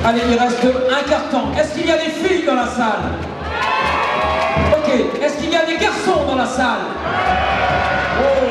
Allez, il reste un carton. Est-ce qu'il y a des filles dans la salle? Ok. Est-ce qu'il y a des garçons dans la salle? Oh.